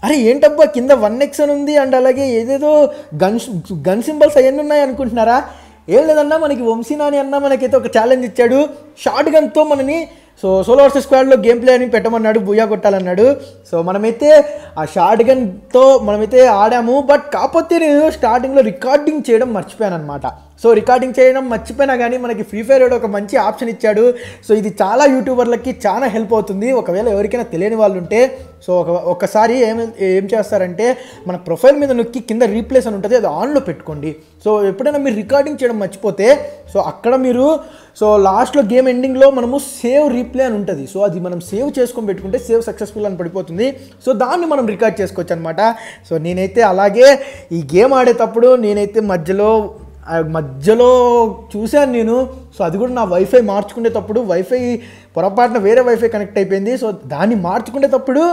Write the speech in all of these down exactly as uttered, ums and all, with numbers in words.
అరే ఏంటబ్బా కింద వన్ ఎక్స్ అని ఉంది అండ్ అలాగే ఏదేదో గన్ గన్ సింబల్స్ అవన్నీ ఉన్నాయి అనుకుంటున్నారా? ఏం లేదన్నా, మనకి వంశీనాని అన్న మనకైతే ఒక ఛాలెంజ్ ఇచ్చాడు. షార్ట్ గన్తో మనని సో సోలో వర్సెస్ స్క్వాడ్లో గేమ్ ప్లే అని పెట్టమన్నాడు, బుయ్యా కొట్టాలన్నాడు. సో మనమైతే ఆ షార్ట్ గన్తో మనమైతే ఆడాము. బట్ కాకపోతే నేను స్టార్టింగ్లో రికార్డింగ్ చేయడం మర్చిపోయాను అనమాట. సో రికార్డింగ్ చేయడం మర్చిపోయినా కానీ మనకి ఫ్రీ ఫైర్ ఒక మంచి ఆప్షన్ ఇచ్చాడు. సో ఇది చాలా యూట్యూబర్లకి చాలా హెల్ప్ అవుతుంది. ఒకవేళ ఎవరికైనా తెలియని వాళ్ళు ఉంటే సో ఒక ఒకసారి ఏం ఏం చేస్తారంటే మన ప్రొఫైల్ మీద నొక్కి కింద రీప్లేస్ అని ఉంటుంది, అది ఆన్లో పెట్టుకోండి. సో ఎప్పుడైనా మీరు రికార్డింగ్ చేయడం మర్చిపోతే సో అక్కడ మీరు సో లాస్ట్లో గేమ్ ఎండింగ్లో మనము సేవ్ రీప్లే అని ఉంటుంది. సో అది మనం సేవ్ చేసుకొని పెట్టుకుంటే సేవ్ సక్సెస్ఫుల్ అని పడిపోతుంది. సో దాన్ని మనం రికార్డ్ చేసుకోవచ్చు అనమాట. సో నేనైతే అలాగే ఈ గేమ్ ఆడేటప్పుడు నేనైతే మధ్యలో మధ్యలో చూశాను నేను. సో అది కూడా నా వైఫై మార్చుకునేటప్పుడు వైఫై పొరపాటున వేరే వైఫై కనెక్ట్ అయిపోయింది. సో దాన్ని మార్చుకునేటప్పుడు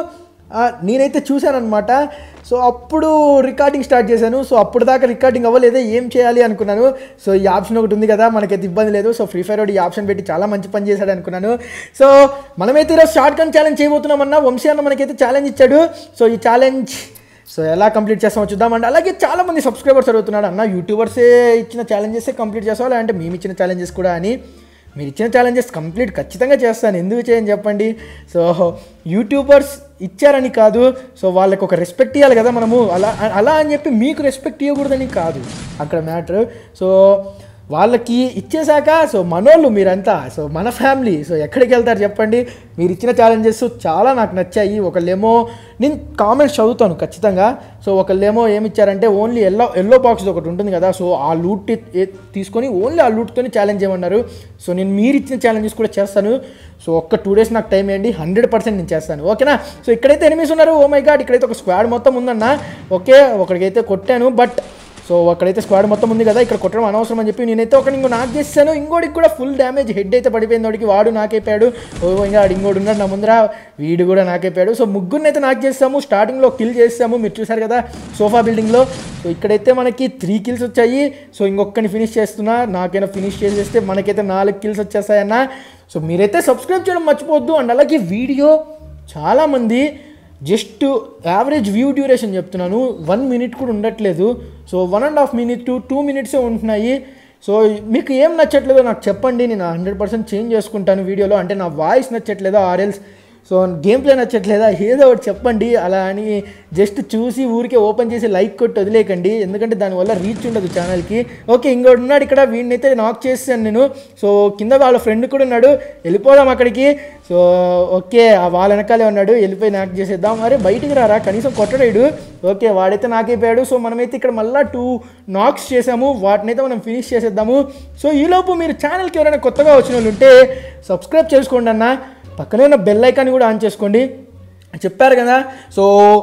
నేనైతే చూశానమాట. సో అప్పుడు రికార్డింగ్ స్టార్ట్ చేశాను. సో అప్పుడు దాకా రికార్డింగ్ అవ్వలేదే, ఏం చేయాలి అనుకున్నాను. సో ఈ ఆప్షన్ ఒకటి ఉంది కదా, మనకైతే ఇబ్బంది లేదు. సో ఫ్రీ ఫైర్ ఈ ఆప్షన్ పెట్టి చాలా మంచి పని చేశాడు అనుకున్నాను. సో మనమైతే ఈరోజు షార్ట్ గన్ ఛాలెంజ్ చేయబోతున్నామన్నా. వంశీ అన్న మనకైతే ఛాలెంజ్ ఇచ్చాడు. సో ఈ ఛాలెంజ్ సో ఎలా కంప్లీట్ చేస్తామో చూద్దామండి. అలాగే చాలామంది సబ్స్క్రైబర్స్ అడుగుతున్నాడు, అన్న యూట్యూబర్సే ఇచ్చిన ఛాలెంజెసే కంప్లీట్ చేస్తావా లేదంటే మేము ఇచ్చిన ఛాలెంజెస్ కూడా అని. మీరు ఇచ్చిన ఛాలెంజెస్ కంప్లీట్ ఖచ్చితంగా చేస్తాను, ఎందుకు చేయని చెప్పండి. సో యూట్యూబర్స్ ఇచ్చారని కాదు, సో వాళ్ళకి ఒక రెస్పెక్ట్ ఇవ్వాలి కదా మనము. అలా అలా అని చెప్పి మీకు రెస్పెక్ట్ ఇవ్వకూడదని కాదు అక్కడ మ్యాటర్. సో వాళ్ళకి ఇచ్చేశాక సో మనోళ్ళు మీరంతా సో మన ఫ్యామిలీ సో ఎక్కడికి వెళ్తారు చెప్పండి. మీరు ఇచ్చిన ఛాలెంజెస్ చాలా నాకు నచ్చాయి. ఒకళ్ళేమో నేను కామెంట్స్ చదువుతాను ఖచ్చితంగా. సో ఒకళ్ళేమో ఏమి ఇచ్చారంటే ఓన్లీ ఎల్లో ఎల్లో బాక్స్ ఒకటి ఉంటుంది కదా, సో ఆ లూట్ తీసుకొని ఓన్లీ ఆ లూట్తోని ఛాలెంజ్ చేయమన్నారు. సో నేను మీరు ఇచ్చిన ఛాలెంజెస్ కూడా చేస్తాను. సో ఒక్క టూ డేస్ నాకు టైం వేయండి, హండ్రెడ్ పర్సెంట్ నేను చేస్తాను, ఓకేనా. సో ఇక్కడైతే ఎనిమిస్ ఉన్నారు. ఓ మై గాడ్, ఇక్కడైతే ఒక స్క్వాడ్ మొత్తం ఉందన్న. ఓకే ఒకడికైతే కొట్టాను, బట్ సో అక్కడైతే స్క్వాడ్ మొత్తం ఉంది కదా, ఇక్కడ కొట్టడం అనవసరం అని చెప్పి నేనైతే ఒకటి ఇంకో నాకు చేస్తాను. ఇంకోటికి కూడా ఫుల్ డ్యామేజ్ హెడ్ అయితే పడిపోయింది. వాడికి వాడు నాకైపోయాడు. ఓ ఇంకా ఇంకోటి ఉన్నాడు నా ముందర, వీడు కూడా నాకైపోయాడు. సో ముగ్గురిని అయితే నాకు చేస్తాము. స్టార్టింగ్లో కిల్ చేస్తాము, మీరు చూసారు కదా సోఫా బిల్డింగ్లో. సో ఇక్కడైతే మనకి త్రీ కిల్స్ వచ్చాయి. సో ఇంకొకరిని ఫినిష్ చేస్తున్నా, నాకైనా ఫినిష్ చేసేస్తే మనకైతే నాలుగు కిల్స్ వచ్చేస్తాయన్న. సో మీరైతే సబ్స్క్రైబ్ చేయడం మర్చిపోవద్దు. అండ్ అలాగే వీడియో చాలామంది జస్ట్ యావరేజ్ వ్యూ డ్యూరేషన్ చెప్తున్నాను, వన్ మినిట్ కూడా ఉండట్లేదు. So one and half minute to two మినిట్సే ఉంటున్నాయి. సో మీకు ఏం నచ్చట్లేదో నాకు చెప్పండి, నేను హండ్రెడ్ పర్సెంట్ చేంజ్ చేసుకుంటాను వీడియోలో. అంటే నా వాయిస్ నచ్చట్లేదా ఆర్ఎల్స్ సో గేమ్ ప్లే నచ్చట్లేదా, ఏదో ఒకటి చెప్పండి. అలా అని జస్ట్ చూసి ఊరికే ఓపెన్ చేసి లైక్ కొట్టి వదిలేకండి, ఎందుకంటే దానివల్ల రీచ్ ఉండదు ఛానల్కి. ఓకే ఇంకోటి ఉన్నాడు ఇక్కడ, వీడినైతే నాక్ చేసాను నేను. సో కింద వాళ్ళ ఫ్రెండ్ కూడా ఉన్నాడు, వెళ్ళిపోదాం అక్కడికి. సో ఓకే వాళ్ళ వెనకాలే ఉన్నాడు, వెళ్ళిపోయి నాక్ చేసేద్దాం. అరే బయటికి రారా, కనీసం కొట్టడాడు. ఓకే వాడైతే నాకైపోయాడు. సో మనమైతే ఇక్కడ మళ్ళీ టూ నాక్స్ చేసాము, వాటినైతే మనం ఫినిష్ చేసేద్దాము. సో ఈలోపు మీరు ఛానల్కి ఎవరైనా కొత్తగా వచ్చిన వాళ్ళు ఉంటే సబ్స్క్రైబ్ చేసుకోండి అన్న, పక్కనే ఉన్న బెల్ ఐకాన్ కూడా ఆన్ చేసుకోండి. చెప్పారు కదా, సో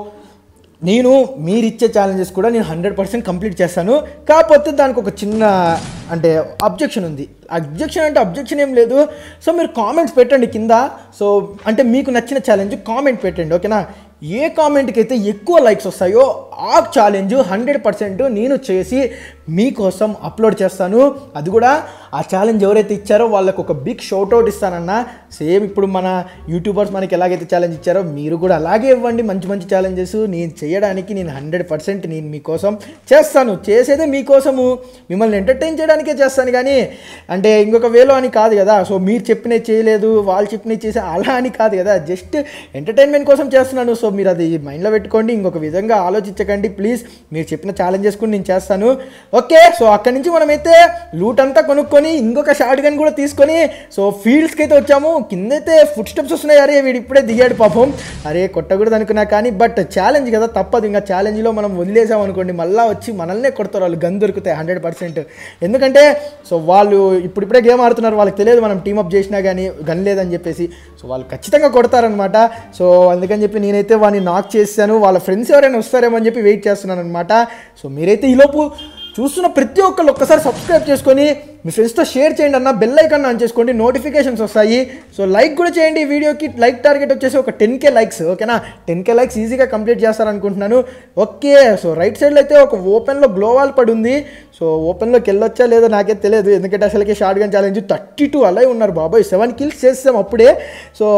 నేను మీరు ఇచ్చే ఛాలెంజెస్ కూడా నేను హండ్రెడ్ పర్సెంట్ కంప్లీట్ చేస్తాను. కాకపోతే దానికి ఒక చిన్న అంటే అబ్జెక్షన్ ఉంది. అబ్జెక్షన్ అంటే అబ్జెక్షన్ ఏం లేదు. సో మీరు కామెంట్స్ పెట్టండి కింద. సో అంటే మీకు నచ్చిన ఛాలెంజ్ కామెంట్ పెట్టండి, ఓకేనా. ఏ కామెంట్కి అయితే ఎక్కువ లైక్స్ వస్తాయో ఆ ఛాలెంజ్ హండ్రెడ్ పర్సెంట్ నేను చేసి మీకోసం అప్లోడ్ చేస్తాను. అది కూడా ఆ ఛాలెంజ్ ఎవరైతే ఇచ్చారో వాళ్ళకు ఒక బిగ్ షౌట్అవుట్ ఇస్తానన్నా. సేమ్ ఇప్పుడు మన యూట్యూబర్స్ మనకి ఎలాగైతే ఛాలెంజ్ ఇచ్చారో మీరు కూడా అలాగే ఇవ్వండి మంచి మంచి ఛాలెంజెస్. నేను చేయడానికి నేను హండ్రెడ్ పర్సెంట్ నేను మీకోసం చేస్తాను. చేసేదే మీకోసము, మిమ్మల్ని ఎంటర్టైన్ చేయడానికే చేస్తాను, కానీ అంటే ఇంకొక వేలో అని కాదు కదా. సో మీరు చెప్పినవి చేయలేదు, వాళ్ళు చెప్పినవి చేసే అలా అని కాదు కదా, జస్ట్ ఎంటర్టైన్మెంట్ కోసం చేస్తున్నాను. సో మీరు అది మైండ్లో పెట్టుకోండి, ఇంకొక విధంగా ఆలోచించకండి ప్లీజ్. మీరు చెప్పిన ఛాలెంజెస్ కూడా నేను చేస్తాను, ఓకే. సో అక్కడి నుంచి మనమైతే లూట్ అంతా కొనుక్కొని ఇంకొక షార్ట్ గన్ కూడా తీసుకొని సో ఫీల్డ్స్కి అయితే వచ్చాము. కిందైతే ఫుట్ స్టెప్స్ వస్తున్నాయి. అరే వీడు ఇప్పుడే దిగాడు పాపం, అరే కొట్టకూడదు అనుకున్నా కానీ బట్ ఛాలెంజ్ కదా తప్పదు. ఇంకా ఛాలెంజ్లో మనం వదిలేసాం అనుకోండి మళ్ళీ వచ్చి మనల్నే కొడతారు వాళ్ళు, గన్ దొరుకుతాయి హండ్రెడ్ పర్సెంట్. ఎందుకంటే సో వాళ్ళు ఇప్పుడిప్పుడే గేమ్ ఆడుతున్నారు, వాళ్ళకి తెలియదు మనం టీమప్ చేసినా కానీ గన్ లేదని చెప్పేసి. సో వాళ్ళు ఖచ్చితంగా కొడతారనమాట. సో అందుకని చెప్పి నేనైతే వాడిని నాక్ చేశాను. వాళ్ళ ఫ్రెండ్స్ ఎవరైనా వస్తారేమో అని చెప్పి వెయిట్ చేస్తున్నాను అనమాట. సో మీరైతే ఈలోపు చూస్తున్న ప్రతి ఒక్కళ్ళు ఒక్కసారి సబ్స్క్రైబ్ చేసుకొని మీ ఫ్రెండ్స్తో షేర్ చేయండి అన్న, బెల్ ఐకాన్ ఆన్ చేసుకోండి, నోటిఫికేషన్స్ వస్తాయి. సో లైక్ కూడా చేయండి ఈ వీడియోకి. లైక్ టార్గెట్ వచ్చేసి ఒక టెన్ కే లైక్స్, ఓకేనా. టెన్ కే లైక్స్ ఈజీగా కంప్లీట్ చేస్తారనుకుంటున్నాను, ఓకే. సో రైట్ సైడ్లో అయితే ఒక ఓపెన్లో గ్లోవాల్ పడి ఉంది. సో ఓపెన్లోకి వెళ్ళొచ్చా లేదో నాకే తెలియదు, ఎందుకంటే అసలుకి short gun challenge thirty two అలా ఉన్నారు బాబాయ్. సెవెన్ కిల్స్ చేస్తాం అప్పుడే. సో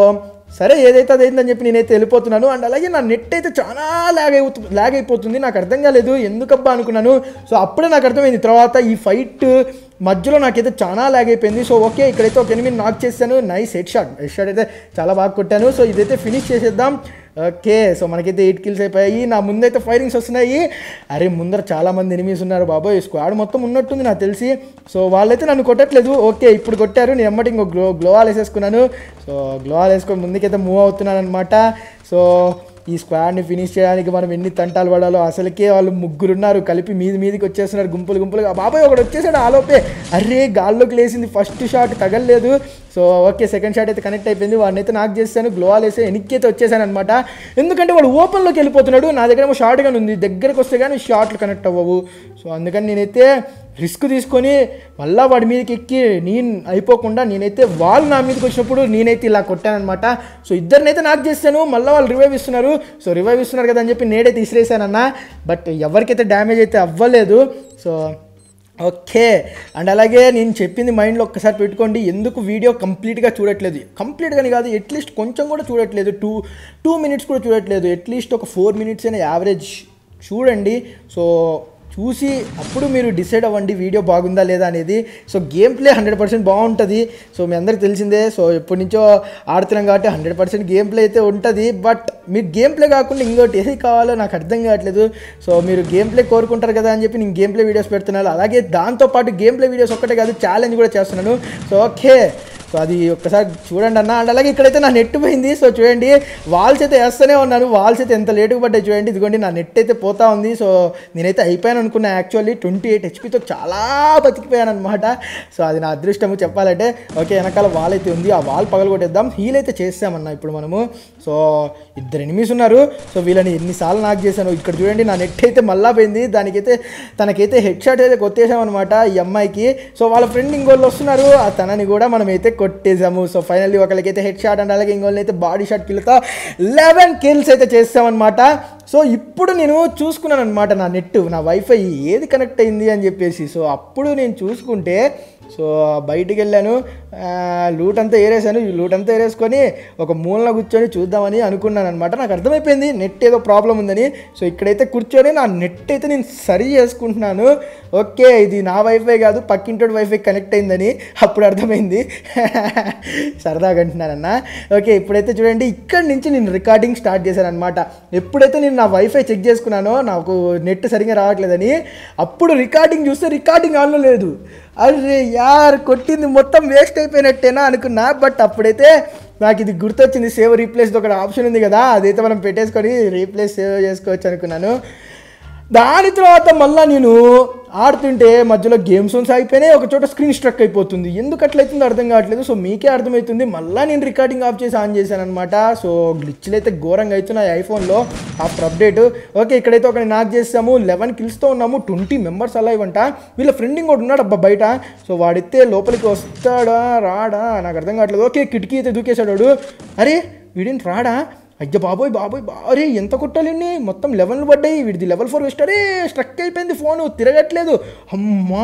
సరే ఏదైతే అదైందని చెప్పి నేనైతే వెళ్ళిపోతున్నాను. అండ్ అలాగే నా నెట్ అయితే చాలా ల్యాగ్ అయిపోతుంది ల్యాగ్ అయిపోతుంది నాకు అర్థం కాలేదు ఎందుకబ్బా అనుకున్నాను. సో అప్పుడే నాకు అర్థమైంది తర్వాత ఈ ఫైట్ మధ్యలో నాకైతే చాలా ల్యాగ్ అయిపోయింది. సో ఓకే ఇక్కడైతే ఒక ఎనిమిది నాక్ చేశాను. Nice head shot head shot అయితే చాలా బాగా కొట్టాను. సో ఇదైతే ఫినిష్ చేసేద్దాం. ఓకే సో మనకైతే ఎయిట్ కిల్స్ అయిపోయాయి. నా ముందైతే ఫైరింగ్స్ వస్తున్నాయి. అరే ముందర చాలామంది ఎనిమిస్ ఉన్నారు బాబోయ్, స్క్వాడ్ మొత్తం ఉన్నట్టుంది నాకు తెలిసి. సో వాళ్ళైతే నన్ను కొట్టట్లేదు. ఓకే ఇప్పుడు కొట్టారు. నేను ఎమ్మటి ఇంకో గ్లో గ్లోవాల్ వేసేసుకున్నాను. సో గ్లోవాల్ వేసుకొని ముందుకైతే మూవ్ అవుతున్నాను అనమాట. సో ఈ స్క్వాడ్ని ఫినిష్ చేయడానికి మనం ఎన్ని తంటాలు పడాలో. అసలుకే వాళ్ళు ముగ్గురు ఉన్నారు కలిపి మీది మీదికి వచ్చేస్తున్నారు గుంపులు గుంపులుగా. బాబాయ్ ఒకటి వచ్చేసాడు ఆలోపే. అరే గాల్లోకి లేసింది, ఫస్ట్ షాట్ తగలలేదు. సో ఓకే సెకండ్ షాట్ అయితే కనెక్ట్ అయిపోయింది. వాడిని అయితే నాకు చేస్తాను గ్లోవాల్ వేసి వెనక్కి అయితే వచ్చేసాను అనమాట. ఎందుకంటే వాడు ఓపెన్లోకి వెళ్ళిపోతున్నాడు. నా దగ్గర ఏమో షార్ట్ గాన్ ఉంది, దగ్గరకు వస్తే కానీ షార్ట్లు కనెక్ట్ అవ్వవు. సో అందుకని నేనైతే రిస్క్ తీసుకొని మళ్ళీ వాడి మీదకి ఎక్కి నేను అయిపోకుండా నేనైతే వాళ్ళు నా మీదకి వచ్చినప్పుడు నేనైతే ఇలా కొట్టానమాట. సో ఇద్దరినైతే నాకు చేస్తాను. మళ్ళీ వాళ్ళు రివైవ్ ఇస్తున్నారు. సో రివైవ్ ఇస్తున్నారు కదా అని చెప్పి నేడైతే ఇసిరేసానన్న. బట్ ఎవరికైతే డ్యామేజ్ అయితే అవ్వలేదు. సో ఓకే అండ్ అలాగే నేను చెప్పింది మైండ్లో ఒక్కసారి పెట్టుకోండి. ఎందుకు వీడియో కంప్లీట్గా చూడట్లేదు, కంప్లీట్గాని కాదు అట్లీస్ట్ కొంచెం కూడా చూడట్లేదు, టూ టూ మినిట్స్ కూడా చూడట్లేదు, అట్లీస్ట్ ఒక ఫోర్ మినిట్స్ అయినా యావరేజ్ చూడండి. సో చూసి అప్పుడు మీరు డిసైడ్ అవ్వండి వీడియో బాగుందా లేదా అనేది. So game play hundred percent బాగుంటుంది. సో మీ అందరికి తెలిసిందే. సో ఎప్పటి నుంచో ఆడుతున్నాం కాబట్టి హండ్రెడ్ పర్సెంట్ గేమ్ ప్లే అయితే ఉంటుంది. బట్ మీరు గేమ్ ప్లే కాకుండా ఇంకోటి ఏది కావాలో నాకు అర్థం కావట్లేదు. సో మీరు గేమ్ ప్లే కోరుకుంటారు కదా అని చెప్పి నేను గేమ్ ప్లే వీడియోస్ పెడుతున్నాను. అలాగే దాంతోపాటు గేమ్ ప్లే వీడియోస్ ఒక్కటే కాదు ఛాలెంజ్ కూడా చేస్తున్నాను. సో ఓకే సో అది ఒక్కసారి చూడండి అన్న. అండ్ అలాగే ఇక్కడైతే నా నెట్ పోయింది. సో చూడండి వాల్స్ అయితే వేస్తూనే ఉన్నాను. వాల్స్ అయితే ఎంత లేటుగా పడ్డాయి చూడండి. ఇదిగోండి నా నెట్ అయితే పోతా ఉంది. సో నేనైతే అయిపోయాను అనుకున్నా. యాక్చువల్లీ ట్వంటీ ఎయిట్ హెచ్పీతో చాలా బతికిపోయాను అనమాట. సో అది నా అదృష్టము చెప్పాలంటే. ఓకే వెనకాల వాల్ అయితే ఉంది, ఆ వాల్ పగలు కొట్టేద్దాం. హీల్ అయితే చేస్తామన్నా ఇప్పుడు మనము. సో ఇద్దరు ఎనిమిస్ ఉన్నారు. సో వీళ్ళని ఎన్నిసార్లు నాకు చేశాను. ఇక్కడ చూడండి నా నెట్ అయితే మళ్ళా పోయింది. దానికైతే తనకైతే హెడ్ షాట్ అయితే కొట్టేసామన్నమాట ఈ అమ్మాయికి. సో వాళ్ళ ఫ్రెండ్ ఇంకోళ్ళు వస్తున్నారు, ఆ తనని కూడా మనం అయితే కొట్టేసాము. సో ఫైనల్లీ ఒకరికైతే హెడ్ షాట్ అండ్ అలాగే ఇంకోళ్ళని అయితే బాడీ షాట్ కిల్తో లెవెన్ కిల్స్ అయితే చేస్తామన్నమాట. సో ఇప్పుడు నేను చూసుకున్నాను అనమాట నా నెట్ నా వైఫై ఏది కనెక్ట్ అయింది అని చెప్పేసి. సో అప్పుడు నేను చూసుకుంటే సో బయటికి వెళ్ళాను, లూట్ అంతా ఏరేసాను. ఈ లూట్ అంతా ఏరేసుకొని ఒక మూలన కూర్చొని చూద్దామని అనుకున్నాను అనమాట. నాకు అర్థమైపోయింది నెట్ ఏదో ప్రాబ్లం ఉందని. సో ఇక్కడైతే కూర్చొని నా నెట్ అయితే నేను సరి చేసుకుంటున్నాను. ఓకే ఇది నా వైఫై కాదు పక్కింటోడి వైఫై కనెక్ట్ అయిందని అప్పుడు అర్థమైంది. సరదాగా అంటున్నానన్న. ఓకే ఇప్పుడైతే చూడండి ఇక్కడి నుంచి నేను రికార్డింగ్ స్టార్ట్ చేశాను అనమాట. ఎప్పుడైతే నేను నా వైఫై చెక్ చేసుకున్నానో నాకు నెట్ సరిగ్గా రావట్లేదని, అప్పుడు రికార్డింగ్ చూస్తే రికార్డింగ్ ఆన్లో లేదు. అరే యార్ కొట్టింది మొత్తం వేస్ట్ అయిపోయినట్టేనా అనుకున్నా. బట్ అప్పుడైతే నాకు ఇది గుర్తొచ్చింది, సేవ్ రీప్లేస్ ఒక ఆప్షన్ ఉంది కదా, అదైతే మనం పెట్టేసుకొని రీప్లేస్ సేవ్ చేసుకోవచ్చు అనుకున్నాను. దాని తర్వాత మళ్ళీ నేను ఆడుతుంటే మధ్యలో గేమ్ జోన్స్ అయిపోయినాయి, ఒక చోట స్క్రీన్ స్ట్రక్ అయిపోతుంది. ఎందుకు అట్లయితుందో అర్థం కావట్లేదు. సో మీకే అర్థమవుతుంది. మళ్ళీ నేను రికార్డింగ్ ఆఫ్ చేసి ఆన్ చేశాను అనమాట. సో గ్లిచ్లు అయితే ఘోరంగా అవుతున్నాయి ఐఫోన్లో ఆఫ్టర్ అప్డేట్. ఓకే ఇక్కడైతే ఒకటి నాక్ చేస్తాము, లెవెన్ కిల్స్తో ఉన్నాము, ట్వంటీ మెంబర్స్ అలా ఇవ్వంట. వీళ్ళ ఫ్రెండ్ ఇంకోటి ఉన్నాడు అబ్బా బయట. సో వాడితే లోపలికి వస్తాడా రాడా నాకు అర్థం కావట్లేదు. ఓకే కిటికీ అయితే దూకేశాడు వాడు. అరే వీడిని రాడా, అయ్య బాబోయ్ బాబోయ్ బారే ఎంత కొట్టాలండి, మొత్తం లెవెన్లు పడ్డాయి. వీడిది లెవెల్ ఫోర్ వేస్ట్. అరే స్ట్రక్ అయిపోయింది ఫోను, తిరగట్లేదు. అమ్మా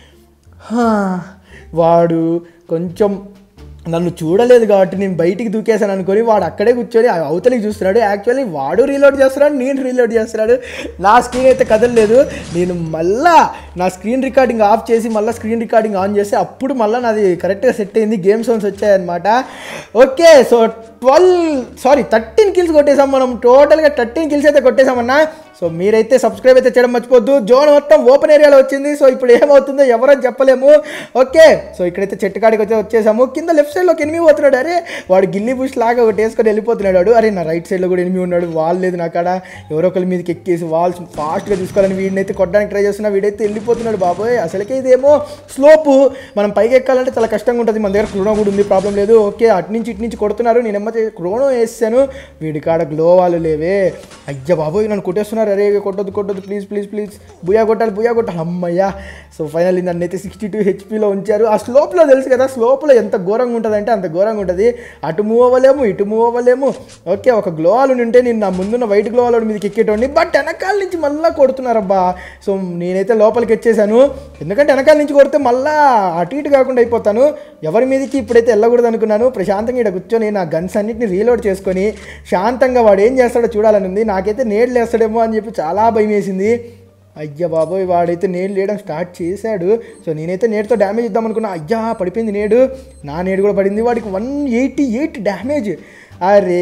వాడు కొంచెం నన్ను చూడలేదు కాబట్టి నేను బయటికి దూకేశాను అనుకొని వాడు అక్కడే కూర్చొని అవతలికి చూస్తున్నాడు. యాక్చువల్లీ వాడు రీలోడ్ చేస్తున్నాడు, నేను రీలోడ్ చేస్తున్నాడు. నా స్క్రీన్ అయితే కదలలేదు. నేను మళ్ళా నా స్క్రీన్ రికార్డింగ్ ఆఫ్ చేసి మళ్ళీ స్క్రీన్ రికార్డింగ్ ఆన్ చేస్తే అప్పుడు మళ్ళీ నాది కరెక్ట్గా సెట్ అయింది, గేమ్ సౌండ్స్ వచ్చాయన్నమాట. Okay so twelve sorry thirteen kills కొట్టేసాం మనం. టోటల్గా థర్టీన్ కిల్స్ అయితే కొట్టేసామన్నా. సో మీరైతే సబ్స్క్రైబ్ అయితే చేయడం మర్చిపోద్దు. జోన్ మొత్తం ఓపెన్ ఏరియాలో వచ్చింది. సో ఇప్పుడు ఏమవుతుందో ఎవరని చెప్పలేము. ఓకే సో ఇక్కడైతే చెట్టు కాడికి అయితే వచ్చేసాము. కింద లెఫ్ట్ సైడ్లో ఒక ఎనిమిది పోతున్నాడు. అరే వాడు గిల్లీ బుష్ లాగా ఒకటి వేసుకొని వెళ్ళిపోతున్నాడు వాడు. అరే నా రైట్ సైడ్లో కూడా ఎనిమిది ఉన్నాడు. వాల్ లేదు నా కాడ. ఎవరో ఒకరి మీదకి ఎక్కేసి వాల్స్ ఫాస్ట్గా తీసుకోవాలని వీడిని అయితే కొట్టడానికి ట్రై చేస్తున్నా. వీడైతే వెళ్ళిపోతున్నాడు బాబోయ్. అసలుకే ఇదేమో స్లోపు, మనం పైకి ఎక్కాలంటే చాలా కష్టంగా ఉంటుంది. మన దగ్గర క్రోనో కూడా ఉంది, ప్రాబ్లం లేదు. ఓకే అటు నుంచి ఇటు నుంచి కొడుతున్నారు. నేను ఎమ్మ క్రోనో వేసాను, వీడి కాడ గ్లో వాళ్ళు లేవే. అయ్యా బాబోయ్ నన్ను కొట్టేస్తున్నారు, అరే కొట్టొద్దు కొట్టొద్దు ప్లీజ్ ప్లీజ్ ప్లీజ్, బుయా కొట్టాలి బుయా కొట్టాలి, అమ్మయ్యా. సో ఫైనల్లీ నన్ను అయితే సిక్స్టీ టూ హెచ్పీలో ఉంచారు. ఆ స్లోప్లో తెలుసు కదా, స్లోప్లో ఎంత ఘోరంగా ఉంటుంది అంటే అంత ఘోరంగా ఉంటుంది. అటు మూవ్ అవ్వలేము ఇటు మూవ్ అవ్వలేము. ఓకే ఒక గ్లో ఆల్ ఉంటే నేను నా ముందున్న వైట్ గ్లో ఆల్ మీదకి ఎక్కేటోండి, బట్ వెనకాల నుంచి మళ్ళీ కొడుతున్నారబ్బా. సో నేనైతే లోపలికి వచ్చేసాను, ఎందుకంటే వెనకాల నుంచి కొడితే మళ్ళీ అటు ఇటు కాకుండా అయిపోతాను. ఎవరి మీదకి ఇప్పుడైతే వెళ్ళకూడదు అనుకున్నాను. ప్రశాంతంగా ఇక్కడ కూర్చొని నా గన్స్ అన్నింటిని రీలోడ్ చేసుకొని శాంతంగా వాడు ఏం చేస్తాడో చూడాలని ఉంది. నాకైతే నేడు లేస్తాడేమో అని చెప్పి చాలా భయం వేసింది. అయ్యా బాబోయ్ వాడైతే నేడు లేయడం స్టార్ట్ చేశాడు. సో నేనైతే నేడుతో డ్యామేజ్ ఇద్దాం అనుకున్నా, అయ్యా పడిపోయింది నేడు, నా నేడు కూడా పడింది. వాడికి వన్ ఎయిటీ ఎయిట్ డ్యామేజ్. అరే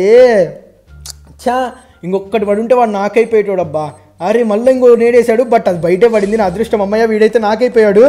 చా ఇంకొకటి పడి ఉంటే వాడు నాకైపోయాడు అబ్బా. అరే మళ్ళీ ఇంకో నేడేశాడు, బట్ అది బయటే పడింది. నా అదృష్టం అమ్మయ్య, వీడైతే నాకైపోయాడు.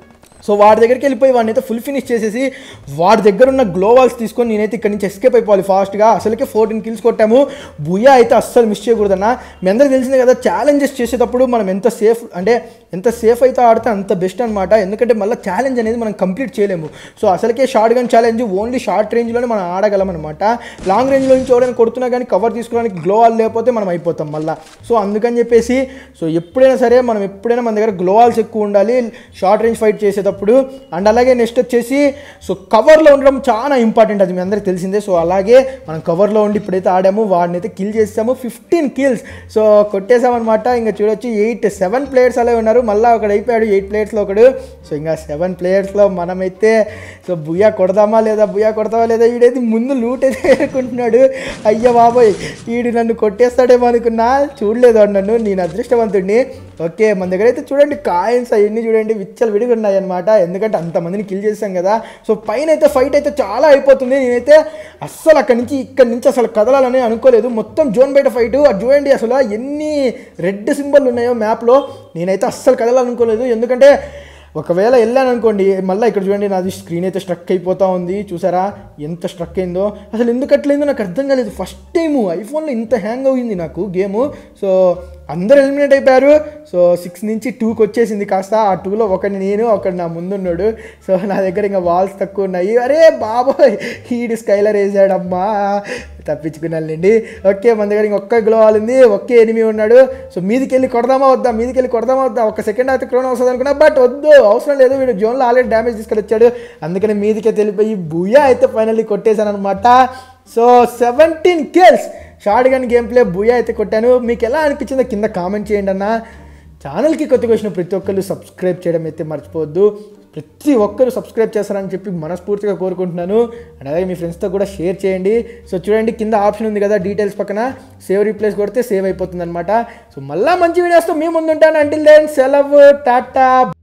సో వాడి దగ్గరికి వెళ్ళిపోయి వాడిని అయితే ఫుల్ ఫినిష్ చేసేసి వాడి దగ్గర ఉన్న గ్లోవాల్స్ తీసుకొని నేనైతే ఇక్కడ నుంచి ఎస్కేప్ అయిపోవాలి ఫాస్ట్గా. అసలుకే ఫోర్టీన్ కిల్స్ కొట్టాము. బుయా అయితే అస్సలు మిస్ చేయకూడదన్న. మీ అందరికీ తెలిసిందే కదా, ఛాలెంజెస్ చేసేటప్పుడు మనం ఎంత సేఫ్ అంటే ఎంత సేఫ్ అయితే ఆడితే అంత బెస్ట్ అనమాట. ఎందుకంటే మళ్ళీ ఛాలెంజ్ అనేది మనం కంప్లీట్ చేయలేము. సో అసలుకే short gun challenge only short రేంజ్లోనే మనం ఆడగలం అనమాట. లాంగ్ రేంజ్లో నుంచి ఎవరైనా కొడుతున్నా కానీ కవర్ తీసుకోవడానికి గ్లోవాల్ లేకపోతే మనం అయిపోతాం మళ్ళీ. సో అందుకని చెప్పేసి సో ఎప్పుడైనా సరే మనం ఎప్పుడైనా మన దగ్గర గ్లోవాల్స్ ఎక్కువ ఉండాలి షార్ట్ రేంజ్ ఫైట్ చేసేటప్పుడు. అండ్ అలాగే నెక్స్ట్ వచ్చేసి సో కవర్లో ఉండడం చాలా ఇంపార్టెంట్, అది మీ అందరికీ తెలిసిందే. సో అలాగే మనం కవర్లో ఉండి ఇప్పుడైతే ఆడాము, వాడిని అయితే కిల్ చేసాము. ఫిఫ్టీన్ కిల్స్ సో కొట్టేసామన్నమాట. ఇంకా చూడొచ్చు ఎయిట్ సెవెన్ ప్లేయర్స్ అలా ఉన్నారు, మళ్ళీ ఒకడు అయిపోయాడు ఎయిట్ ప్లేయర్స్లో ఒకడు. సో ఇంకా సెవెన్ ప్లేయర్స్లో మనమైతే సో బుయా కొడదామా లేదా బుయా కొడతామా లేదా. వీడైతే ముందు లూట్ అయితే ఏరుకుంటున్నాడు. అయ్యా బాబోయ్ వీడు నన్ను కొట్టేస్తాడేమో అనుకున్నా, చూడలేదు నన్ను, నేను అదృష్టవంతుడిని. ఓకే మన దగ్గర అయితే చూడండి కాయిన్స్ అవన్నీ చూడండి విచ్చలు విడిగి ఉన్నాయి అనమాట, ఎందుకంటే అంతమందిని కిల్ చేసాం కదా. సో పైన అయితే ఫైట్ అయితే చాలా అయిపోతుంది. నేనైతే అస్సలు అక్కడి నుంచి ఇక్కడి నుంచి అసలు కదలాలని అనుకోలేదు. మొత్తం జోన్ బయట ఫైట్, అది చూడండి అసలు ఎన్ని రెడ్ సింబల్ ఉన్నాయో మ్యాప్లో. నేనైతే అస్సలు కదలాలనుకోలేదు, ఎందుకంటే ఒకవేళ వెళ్ళాను అనుకోండి మళ్ళీ ఇక్కడ చూడండి నాది స్క్రీన్ అయితే స్ట్రక్ అయిపోతూ ఉంది. చూసారా ఎంత స్ట్రక్ అయిందో, అసలు ఎందుకు అట్లయిందో నాకు అర్థం కాలేదు. ఫస్ట్ టైము ఐఫోన్లో ఇంత హ్యాంగ్ అయింది నాకు గేము. సో అందరూ ఎలిమినేట్ అయిపోయారు. సో సిక్స్ నుంచి టూకి వచ్చేసింది కాస్త. ఆ టూలో ఒకటి నేను ఒకటి నా ముందున్నాడు. సో నా దగ్గర ఇంకా వాల్స్ తక్కువ ఉన్నాయి. అరే బాబోయ్ హీడ్ స్కైలర్ వేసాడమ్మా, తప్పించుకున్నానండి. ఓకే మన దగ్గర ఇంకొక గ్లో వాల్ ఉంది, ఒకే ఎనిమి ఉన్నాడు. సో మీదికి వెళ్ళి కొడదామా వద్దా మీదికి వెళ్ళి కొడదామా వద్దా ఒక సెకండ్ అయితే క్రోన్ వస్తుంది అనుకున్నా, బట్ వద్దు అవసరం లేదు, వీడు జోన్లో ఆల్రెడీ డ్యామేజ్ తీసుకొని వచ్చాడు. అందుకని మీదికే తెలిపోయి బుయా అయితే ఫైనల్లీ కొట్టేశాను అనమాట. So seventeen kills short gun game play booyah అయితే కొట్టాను. మీకు ఎలా అనిపించిందో కింద కామెంట్ చేయండి అన్న. ఛానల్కి కొత్తగా వచ్చిన ప్రతి ఒక్కరు సబ్స్క్రైబ్ చేయడం అయితే మర్చిపోవద్దు. ప్రతి ఒక్కరు సబ్స్క్రైబ్ చేస్తారని చెప్పి మనస్ఫూర్తిగా కోరుకుంటున్నాను. అండ్ అలాగే మీ ఫ్రెండ్స్తో కూడా షేర్ చేయండి. సో చూడండి కింద ఆప్షన్ ఉంది కదా డీటెయిల్స్ పక్కన, సేవ్ రీప్లేస్ కొడితే సేవ్ అయిపోతుంది అనమాట. సో మళ్ళీ మంచి వీడియోస్తో మీ ముందు ఉంటాను. అంటిల్ దెన్ సెలవు, టాటా.